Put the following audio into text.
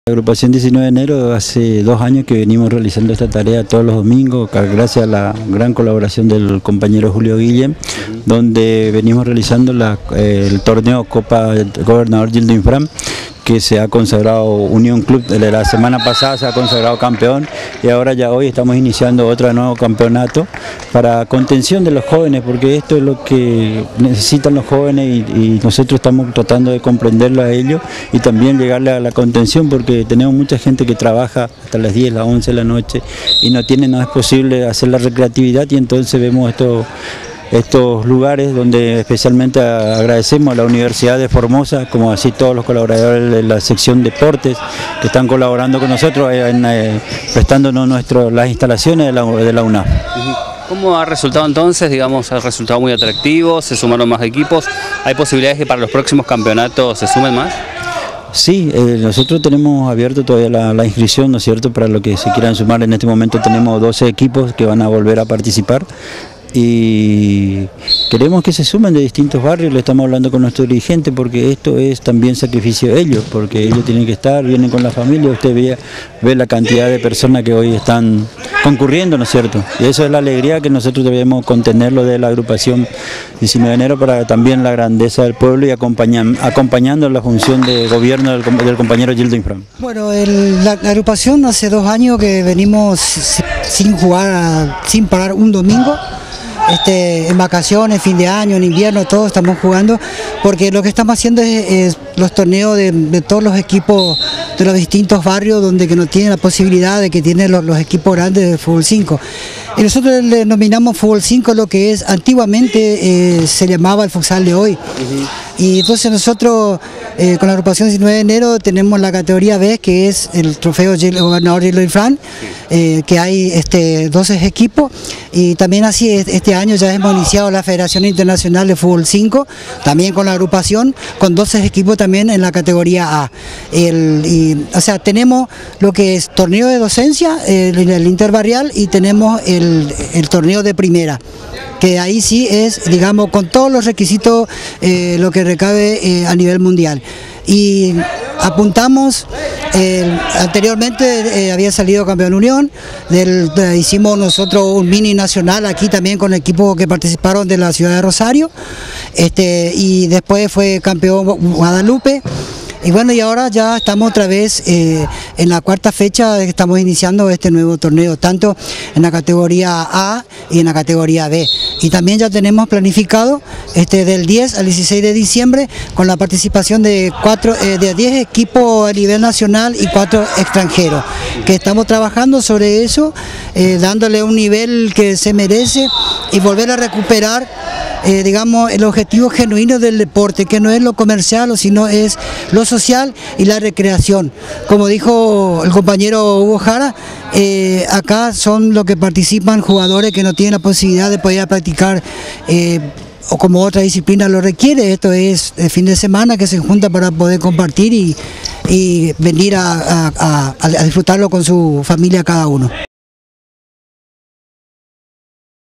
La agrupación 19 de enero hace 2 años que venimos realizando esta tarea todos los domingos, gracias a la gran colaboración del compañero Julio Guillem, donde venimos realizando el torneo Copa Gobernador Gildo Infran, que se ha consagrado Unión Club, la semana pasada se ha consagrado campeón y ahora ya hoy estamos iniciando otro nuevo campeonato para contención de los jóvenes, porque esto es lo que necesitan los jóvenes y nosotros estamos tratando de comprenderlo a ellos y también llegarle a la contención, porque tenemos mucha gente que trabaja hasta las 10, las 11 de la noche y no tiene nada posible hacer la recreatividad, y entonces vemos estos lugares donde especialmente agradecemos a la Universidad de Formosa, como así todos los colaboradores de la sección deportes que están colaborando con nosotros, prestándonos las instalaciones de la UNAF. ¿Cómo ha resultado entonces? Digamos, ha resultado muy atractivo, se sumaron más equipos, ¿hay posibilidades que para los próximos campeonatos se sumen más? Sí, nosotros tenemos abierto todavía la inscripción, ¿no es cierto?, para lo que se quieran sumar. En este momento tenemos 12 equipos que van a volver a participar y queremos que se sumen de distintos barrios. Le estamos hablando con nuestro dirigente, porque esto es también sacrificio de ellos, porque ellos tienen que estar, vienen con la familia. Usted ve la cantidad de personas que hoy están concurriendo, ¿no es cierto? Y eso es la alegría que nosotros debemos contenerlo de la agrupación 19 de enero, para también la grandeza del pueblo y acompañando la función de gobierno del compañero Gildo Infran. Bueno, la agrupación hace 2 años que venimos sin jugar, sin parar un domingo. En vacaciones, fin de año, en invierno, todos estamos jugando, porque lo que estamos haciendo es los torneos de todos los equipos de los distintos barrios donde que no tienen la posibilidad de que tienen los equipos grandes de fútbol 5. Y nosotros le denominamos fútbol 5 lo que es antiguamente se llamaba el futsal de hoy. Y entonces nosotros con la agrupación 19 de enero tenemos la categoría B, que es el trofeo Gobernador Gildo Infran, que hay 12 equipos, y también así este año ya hemos iniciado la Federación Internacional de Fútbol 5, también con la agrupación, con 12 equipos también en la categoría A. O sea, tenemos lo que es torneo de docencia, el interbarrial, y tenemos el torneo de primera, que ahí sí es, digamos, con todos los requisitos lo que recabe a nivel mundial. Y apuntamos, anteriormente había salido campeón Unión, hicimos nosotros un mini nacional aquí también con equipos que participaron de la ciudad de Rosario, y después fue campeón Guadalupe. Y bueno, y ahora ya estamos otra vez en la 4ª fecha que estamos iniciando este nuevo torneo, tanto en la categoría A y en la categoría B. Y también ya tenemos planificado del 10 al 16 de diciembre con la participación de 10 equipos a nivel nacional y 4 extranjeros, que estamos trabajando sobre eso, dándole un nivel que se merece y volver a recuperar digamos, el objetivo genuino del deporte, que no es lo comercial, sino es lo social y la recreación. Como dijo el compañero Hugo Jara, acá son los que participan jugadores que no tienen la posibilidad de poder practicar o como otra disciplina lo requiere. Esto es el fin de semana que se junta para poder compartir y venir a disfrutarlo con su familia cada uno.